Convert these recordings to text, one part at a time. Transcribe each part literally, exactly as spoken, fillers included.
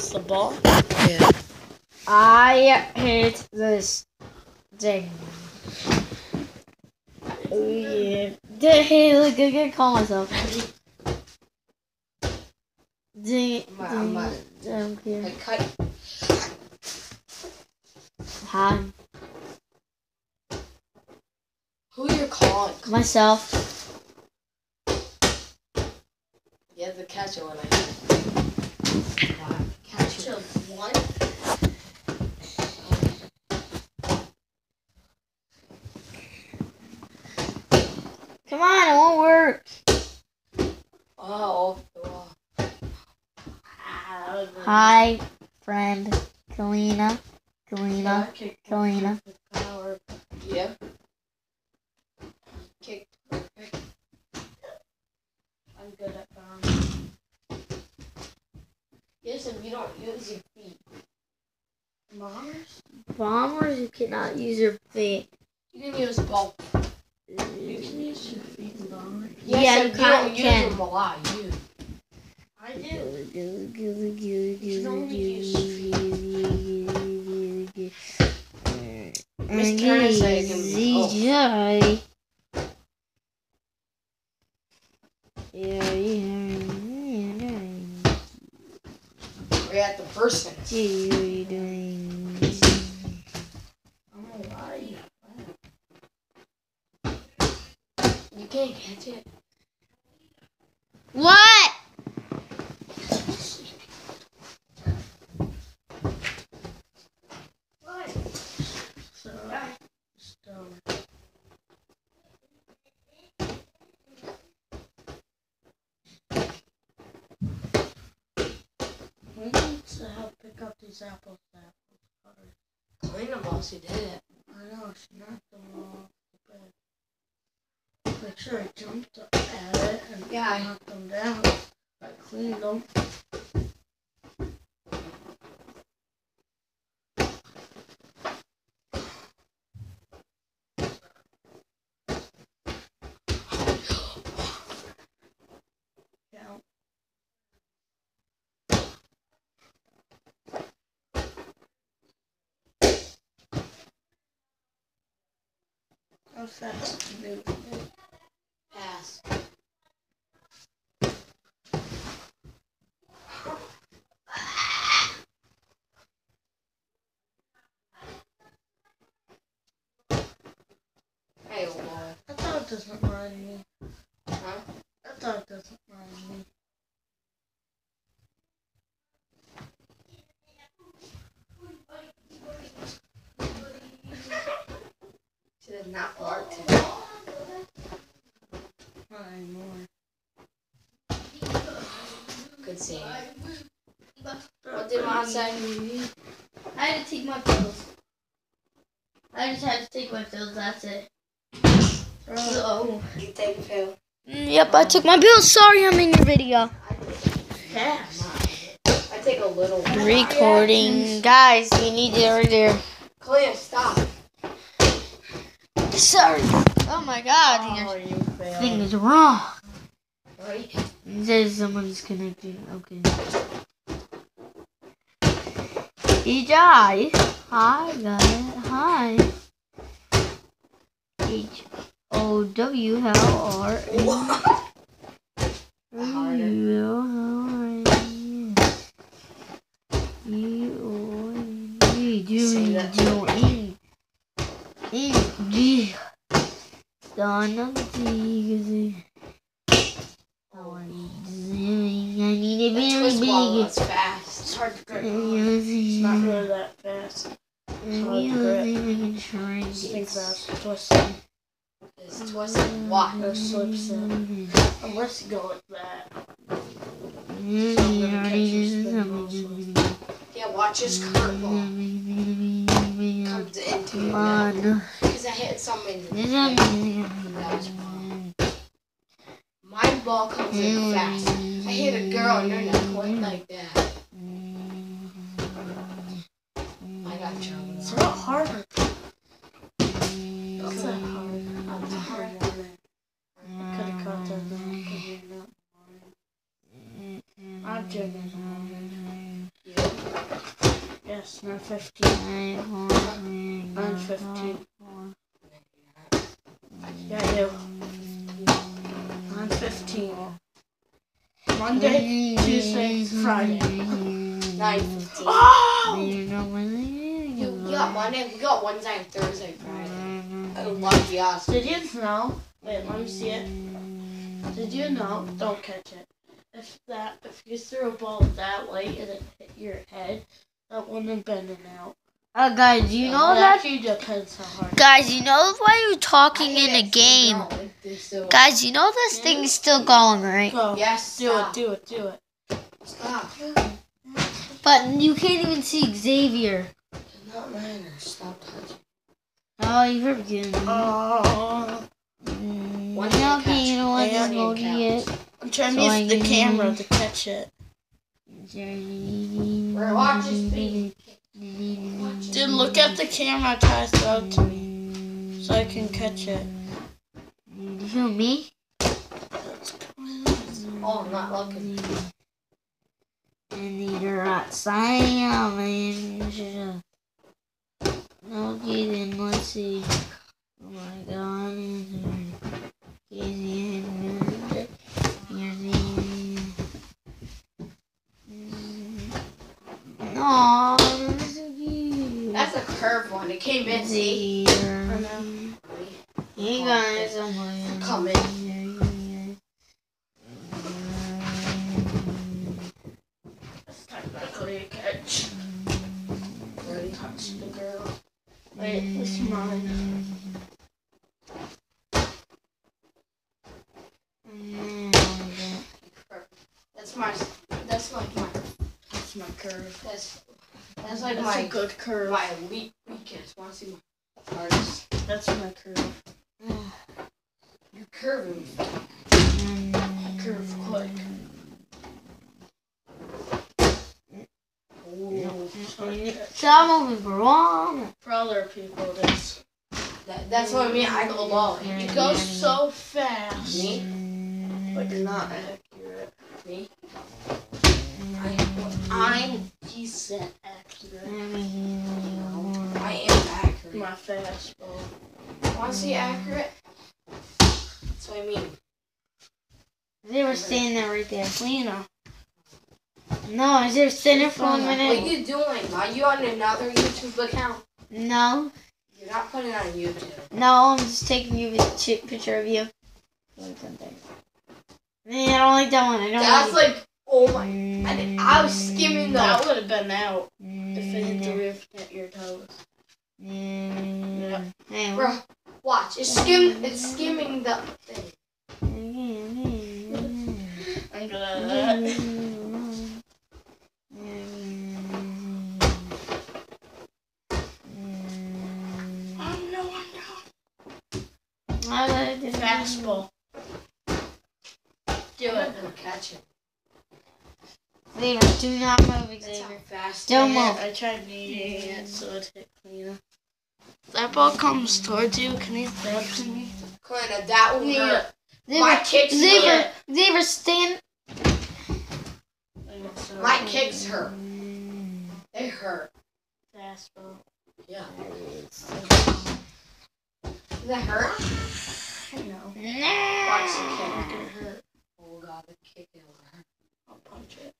toss the ball? Yeah. I hate this thing. Oh yeah. Hey, look, I can call myself. Ding, I'm a- ding, I'm a- don't care. I cut. Hi, Who you're calling? myself. Yeah, the catcher one. I think. Catcher one. Come on, it won't work. Oh. oh. Hi, friend, Kalina. Kalina. Kalina. Yeah. Kick. I'm good at farm. Yes, if you don't use your feet. Bombers? Bombers, you cannot use your feet. You can use both. You can use your feet in bombers. Yes, Yeah, if you you kinda don't use can. them a lot. You. I do. You Miss Turner said it can be both. Yeah, yeah. We're at the first sentence. What are you doing? I'm gonna lie to you. You can't catch it. What? What? So, stone. We need to help pick up these apples. Apples. Clean them all. She did it. I know, she knocked them all off the bed. Make sure I jumped up at it and Yeah, I- knocked them down. I cleaned them. Count. How fast to do? Pass. Hey, boy. That dog doesn't mind me. Huh? That dog doesn't mind me. She did not bark today. Not anymore. Good seeing you. What did Mom say? I had to take my pills. I just had to take my pills, that's it. So. You take a pill. Yep, I took my pills. Sorry, I'm in your video. Pass. I take a little. Recording. Guys, you need to right there. Clea, stop. Sorry. Oh my god, Oh, your you failed. thing is wrong. Ready? It says someone's connected. Okay. H I. Hi, guys. Hi. H O W. How are you? What? Harder. You, how are you? You, you, Say you, that. doing? G. Donna T. How are you doing? I need a The very twist ball big. was fast. It's hard to grip on. It's not really that fast. Just think fast. Twisting. It's twisted. Why? Or slips in. Unless you go like that. Yeah, watch this curveball. Comes into Come it. on. Because I hit something in the This head. is That was wrong. My ball comes in fast. I hit a girl and they're not quite like that. I got trouble. It's a lot harder. Okay. It's not hard. That's a hard one. I could have caught that though. Because you're not hard. I'm joking. Yeah. Yes, nine fifteen. nine fifteen. Yeah, you. nine fifteen. Monday, Tuesday, Friday. nine fifteen. Oh! You, we got Monday, we got Wednesday and Thursday, Friday. Oh, lucky us. Did you know? Wait, let me see it. Did you know? Don't catch it. If that, if you threw a ball that way and it hit your head, that wouldn't have been an out. Uh, guys, you know It that? actually depends how hard. Guys, you know why you're talking I in hate a it, game? so no, like this, so- Guys, you know this thing is still going, right? Go. Yes, Do stop. it. Do it. Do it. Stop. But you can't even see Xavier. Does not matter. Stop touching. Oh, you forgive me. Oh. Mm, One hand okay, you know what? catch. Just One load hand it. I'm trying So to I use the can- camera to catch it. We're watching speed. Dude, look at the camera. Try to throw it to me so I can catch it. Who, me? Oh, I'm not looking. And either outside, man. Okay, then let's see. Oh my god. No, That's a curved one. It came in, see? I know. Hey guys, I'm Come in. It's technically a catch. Ready? Touch the girl. Wait, this is mine. That's my, that's like my, That's my curve. that's, that's like That's my, a good curve. my elite weakest. Want to see my hardest? That's my curve. You're curving. Curve quick. Stop moving wrong. For other people, this. That, that's what I mean. I go low. You You go so fast, Me? but you're not accurate. Me? I'm decent accurate. I am accurate. My fastball. Want to see accurate? That's what I mean. They were standing there right there. Lena. No, I just standing there for one What minute. are you doing? Are you on another YouTube account? No, You're not putting it on YouTube. no, I'm just taking you a ch- picture of you. Man, I don't like that one. I don't That's like like, oh my. I, did, I was skimming That the. would have been out if it hit the roof at your toes. Yeah. Hey, Bro, watch. It's skim. It's skimming the thing. I'm gonna. Oh no, I like I'm the down. Fastball. Do I'm it. gonna catch it. Xavier, do not move, That's Xavier. how fast. Don't it move. is. I tried kneading it so it hit Lena. That ball comes towards you. Can you throw it to me? Corina, that will hurt. Xavier, My kicks Xavier, hurt. Xavier, stand. My kicks hurt. They hurt. Fastball. Yeah. Does that hurt? I know. Watch the It's kick. not gonna hurt. Oh god, the kick it will hurt. I'll punch it.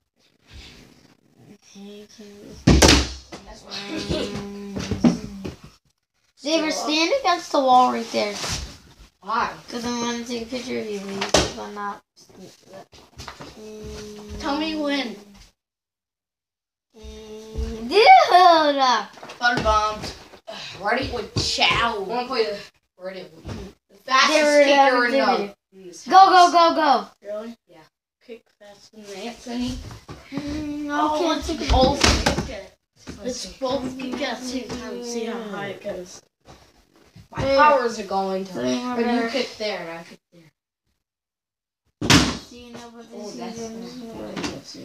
That's what I mean. Xavier, stand against the wall right there. Why? Because I want to take a picture of you, please. But not. Tell me when. Dude! Fun bombed. Ready? With chow. I want to play the. Ready? The fastest Xavier, kicker in Xavier. the. in this Go, house. go, go, go. Really? Yeah. Kick faster than Anthony. Mm, Oh, okay. let's take both kick it. Let's Let's see. both kick it at the same time and see how high it goes. My powers are going to. Three more But you better. kick there and I kick there. Do you know what Oh, this that's is?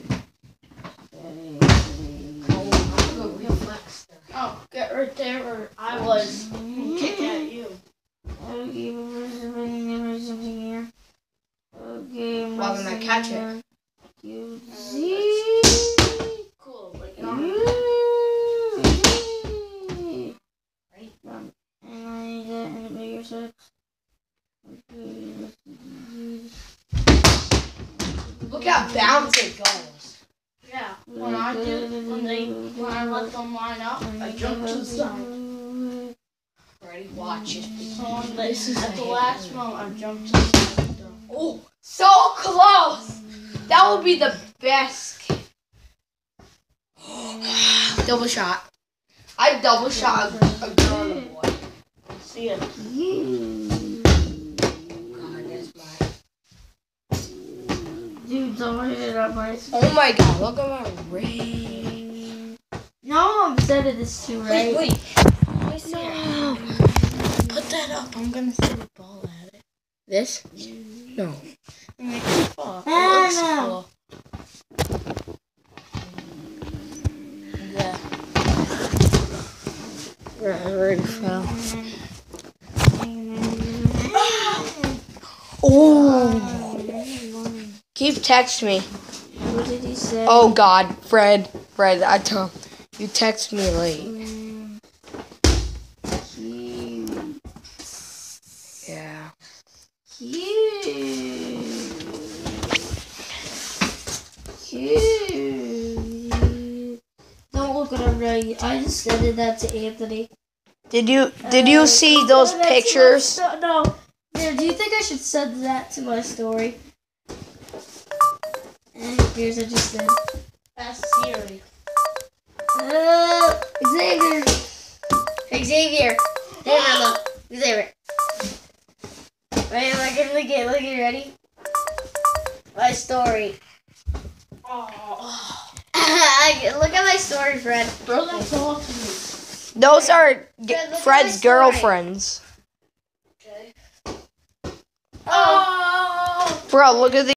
Oh, I'm gonna go reflex there. Oh, get right there where I was and kick at you. Okay, something here. Okay, Well, then I catch it. You see? Cool, but you're not. got bouncing goals. Yeah, when I do, when they, when I let them line up, I jump to the side. Ready? Watch it. So on the, at the last one, I jump to the side. Oh, so close! That would be the best. Double shot. I double shot a, a girl and a boy. See it. God, that's my. Dude, don't hit it up my. Oh my God! Look at my ring. No, I'm setting this too right. Wait, wait. No. Put that up. I'm gonna throw a ball at it. This? No. Make it fall. Ah, It looks no. cool. Yeah. Right, I already fell. Oh! Keep text me. What did he say? Oh God, Fred, Fred, I told you text me late. Cute. Yeah. Cute. Cute. Don't look what I'm writing. I just sent that to Anthony. Did you did you Uh, see those send that to my pictures? sto- no. Yeah, do you think I should send that to my story? And here's I just said. That's Siri. Uh, Xavier. Xavier. Hey, Mama. Xavier. Wait, look at look at look at ready. My story. Oh. Look at my story, Fred. Throw that ball to me. Those are Fred, g- look at my Fred's story. girlfriends. Okay. Oh. Bro, look at the